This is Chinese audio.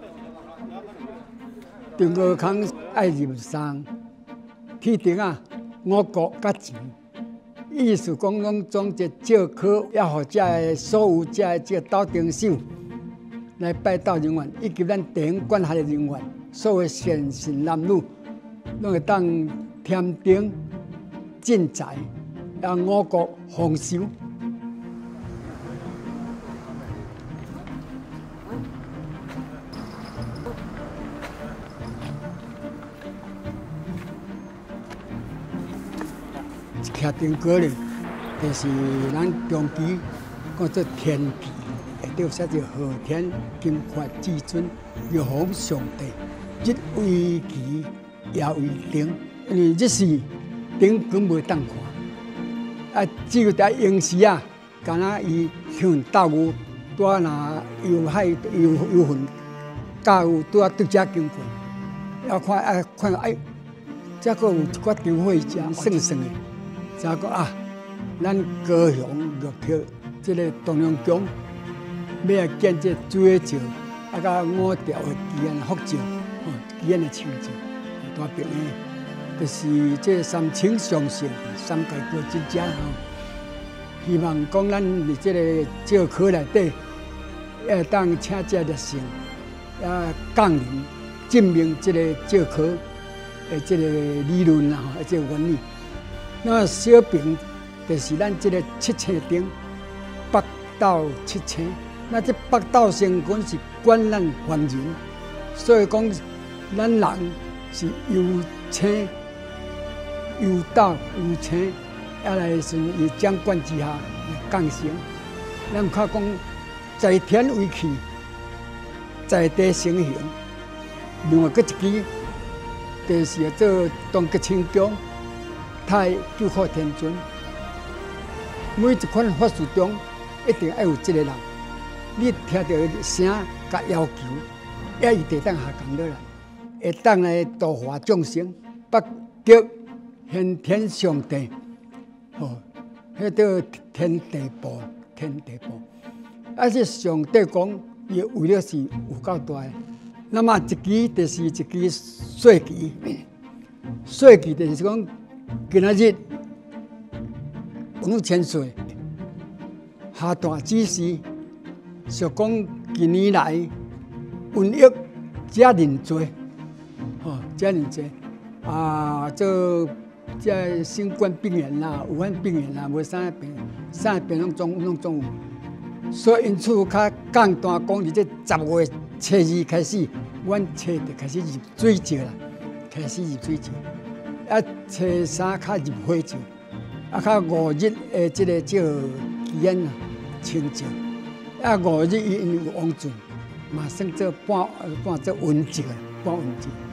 中国康爱入山，铁钉啊，五谷甲钱，意思讲总一借口，要互这所有这斗丁手来拜道人员，以及咱地方管辖的人员，所有贤士男女，拢会当添丁进财，啊五谷丰收。徛丁哥咧，就是咱中期讲做天地，下底有写着昊天金发至尊，玉皇上帝，日为期，夜为丁，因为日时丁根袂当看，啊，只有在应时啊，敢若伊向斗牛，拄啊若游海游魂，甲有拄啊对遮经过，要看哎，则佫有一寡张火遮算算的。才讲啊，咱高雄玉铁这个东阳宫要来建这水石，啊，甲五条的基安福石，基安的青石，大柄的，就是这三清上圣、三界各之家吼。希望讲咱伫这个石窟内底，要当请这热心，啊，讲明证明这个石窟的这个理论啦，这个原理。那小平就是咱这个七星顶，北斗七星。那这北斗星君是管咱凡人，所以讲咱人是由星、由斗、由星，啊来是以掌管之下来降生。咱较讲在天为气，在地成形。另外，搁一支就是做东极清宫。太救护天尊，每一款法事中一定要有这个人。你听到声甲要求，也伊得当下降落来，会当来度化众生，北极先天上帝，迄个天地部，啊！这上帝讲，伊为了是有够大的。那么一支就是一支岁期，岁期就是讲。今仔日5000岁，下大指示，就讲近年来瘟疫遮尔多，遮尔多啊！这新冠病人啦、武汉病人啦，无啥病拢总有。所以因此较简单讲，伫这10月初2开始，阮初就开始入水石啦，啊，初3较入火石，啊，较5日的这个叫基安啊清石，啊5日因有王准，嘛算做半做温石，半温石。